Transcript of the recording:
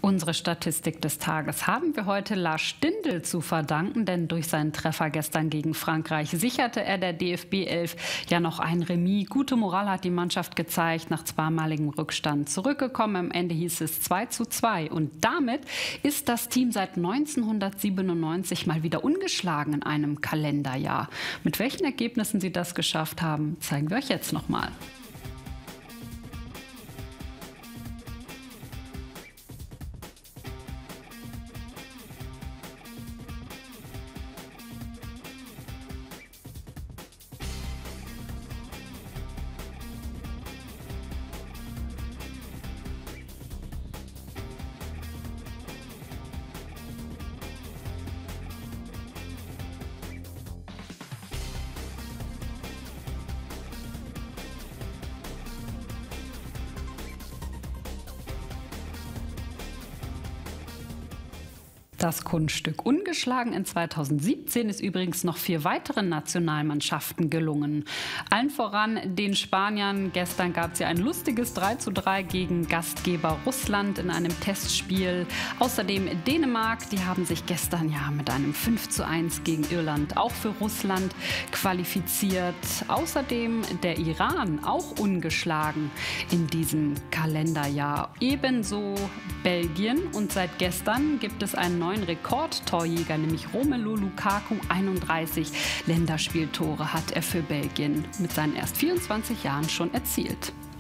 Unsere Statistik des Tages haben wir heute Lars Stindl zu verdanken, denn durch seinen Treffer gestern gegen Frankreich sicherte er der DFB 11 ja noch ein Remis. Gute Moral hat die Mannschaft gezeigt, nach zweimaligem Rückstand zurückgekommen. Am Ende hieß es 2:2 und damit ist das Team seit 1997 mal wieder ungeschlagen in einem Kalenderjahr. Mit welchen Ergebnissen sie das geschafft haben, zeigen wir euch jetzt nochmal. Das Kunststück ungeschlagen in 2017 ist übrigens noch 4 weiteren Nationalmannschaften gelungen. Allen voran den Spaniern. Gestern gab es ja ein lustiges 3:3 gegen Gastgeber Russland in einem Testspiel. Außerdem Dänemark, die haben sich gestern ja mit einem 5:1 gegen Irland auch für Russland qualifiziert. Außerdem der Iran, auch ungeschlagen in diesem Kalenderjahr. Ebenso Belgien und seit gestern gibt es einen neuen Rekordtorjäger, nämlich Romelu Lukaku. 31 Länderspieltore hat er für Belgien mit seinen erst 24 Jahren schon erzielt.